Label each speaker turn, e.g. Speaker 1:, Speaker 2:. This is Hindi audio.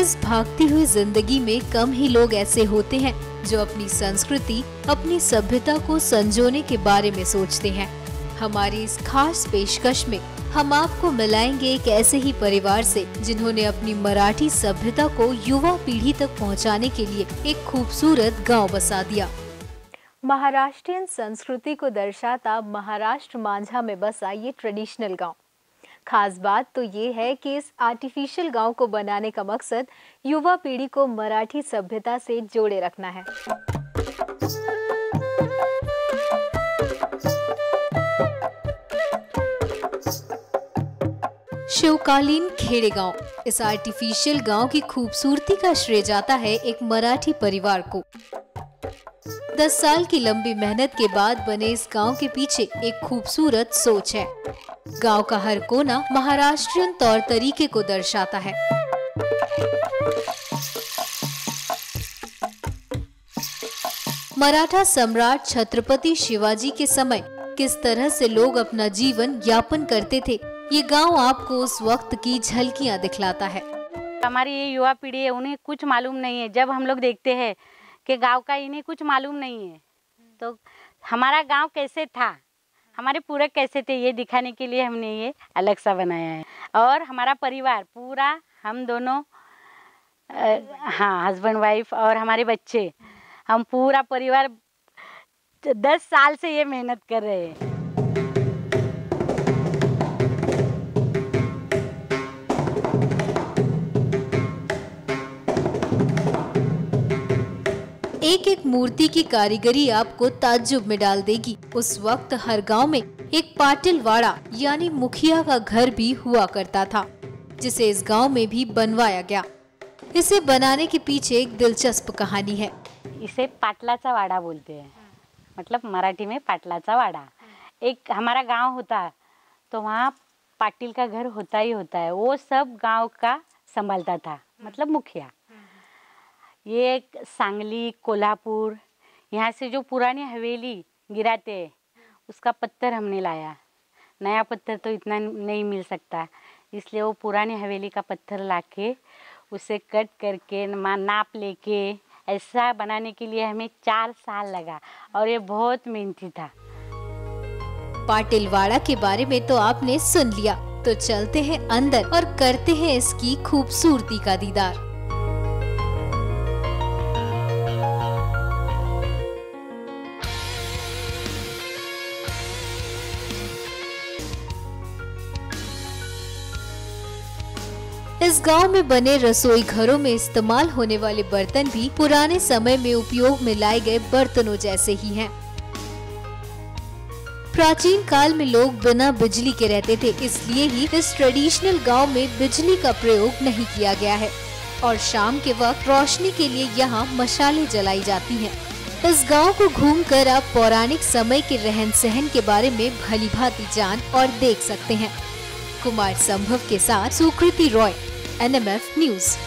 Speaker 1: इस भागती हुई जिंदगी में कम ही लोग ऐसे होते हैं जो अपनी संस्कृति, अपनी सभ्यता को संजोने के बारे में सोचते हैं। हमारी इस खास पेशकश में हम आपको मिलाएंगे एक ऐसे ही परिवार से जिन्होंने अपनी मराठी सभ्यता को युवा पीढ़ी तक पहुंचाने के लिए एक खूबसूरत गांव बसा दिया। महाराष्ट्रियन संस्कृति को दर्शाता महाराष्ट्र मांझा में बसा ये ट्रेडिशनल गांव। खास बात तो ये है कि इस आर्टिफिशियल गांव को बनाने का मकसद युवा पीढ़ी को मराठी सभ्यता से जोड़े रखना है। शिवकालीन खेड़े गांव। इस आर्टिफिशियल गांव की खूबसूरती का श्रेय जाता है एक मराठी परिवार को। 10 साल की लंबी मेहनत के बाद बने इस गांव के पीछे एक खूबसूरत सोच है। गांव का हर कोना महाराष्ट्रियन तौर तरीके को दर्शाता है। मराठा सम्राट छत्रपति शिवाजी के समय किस तरह से लोग अपना जीवन यापन करते थे, ये गांव आपको उस वक्त की झलकियां दिखलाता है।
Speaker 2: हमारी ये युवा पीढ़ी है, उन्हें कुछ मालूम नहीं है। जब हम लोग देखते हैं कि गांव का इन्हें कुछ मालूम नहीं है, तो हमारा गांव कैसे था, हमारे पूरक कैसे थे, ये दिखाने के लिए हमने ये अलग सा बनाया है। और हमारा परिवार पूरा, हम दोनों हाँ हस्बैंड वाइफ और हमारे बच्चे, हम पूरा परिवार 10 साल से ये मेहनत कर रहे हैं।
Speaker 1: एक एक मूर्ति की कारीगरी आपको ताज्जुब में डाल देगी। उस वक्त हर गांव में एक पाटिलवाड़ा यानी मुखिया का घर भी हुआ करता था, जिसे इस गांव में भी बनवाया गया। इसे बनाने के पीछे एक दिलचस्प कहानी है।
Speaker 2: इसे पाटलाचा वाड़ा बोलते हैं, मतलब मराठी में पाटलाचा वाड़ा। एक हमारा गांव होता तो वहाँ पाटिल का घर होता ही होता है, वो सब गांव का संभालता था, मतलब मुखिया। ये सांगली, कोल्हापुर, यहाँ से जो पुरानी हवेली गिराते हैं उसका पत्थर हमने लाया। नया पत्थर तो इतना नहीं मिल सकता, इसलिए वो पुरानी हवेली का पत्थर लाके उसे कट करके नाप लेके ऐसा बनाने के लिए हमें 4 साल लगा और ये बहुत मेहनती था।
Speaker 1: पाटिलवाड़ा के बारे में तो आपने सुन लिया, तो चलते हैं अंदर और करते हैं इसकी खूबसूरती का दीदार। इस गांव में बने रसोई घरों में इस्तेमाल होने वाले बर्तन भी पुराने समय में उपयोग में लाए गए बर्तनों जैसे ही हैं। प्राचीन काल में लोग बिना बिजली के रहते थे, इसलिए ही इस ट्रेडिशनल गांव में बिजली का प्रयोग नहीं किया गया है और शाम के वक्त रोशनी के लिए यहाँ मशालें जलाई जाती हैं। इस गांव को घूमकर आप पौराणिक समय के रहन सहन के बारे में भली भांति जान और देख सकते हैं। कुमार संभव के साथ सुकृति रॉय, NMF न्यूज।